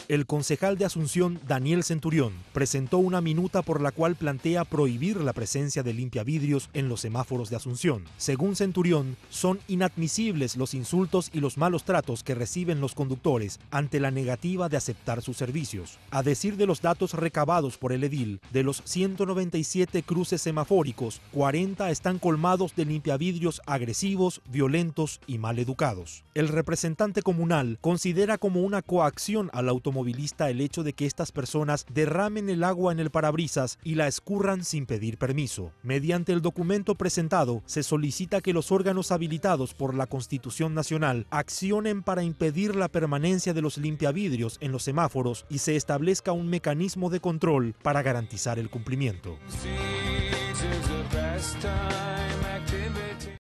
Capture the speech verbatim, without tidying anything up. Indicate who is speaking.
Speaker 1: El concejal de Asunción, Daniel Centurión, presentó una minuta por la cual plantea prohibir la presencia de limpiavidrios en los semáforos de Asunción. Según Centurión, son inadmisibles los insultos y los malos tratos que reciben los conductores ante la negativa de aceptar sus servicios. A decir de los datos recabados por el edil, de los ciento noventa y siete cruces semafóricos, cuarenta están colmados de limpiavidrios agresivos, violentos y mal educados. El representante comunal considera como una coacción al automovilista el hecho de que estas personas derramen el agua en el parabrisas y la escurran sin pedir permiso. Mediante el documento presentado, se solicita que los órganos habilitados por la Constitución Nacional accionen para impedir la permanencia de los limpiavidrios en los semáforos y se establezca un mecanismo de control para garantizar el cumplimiento.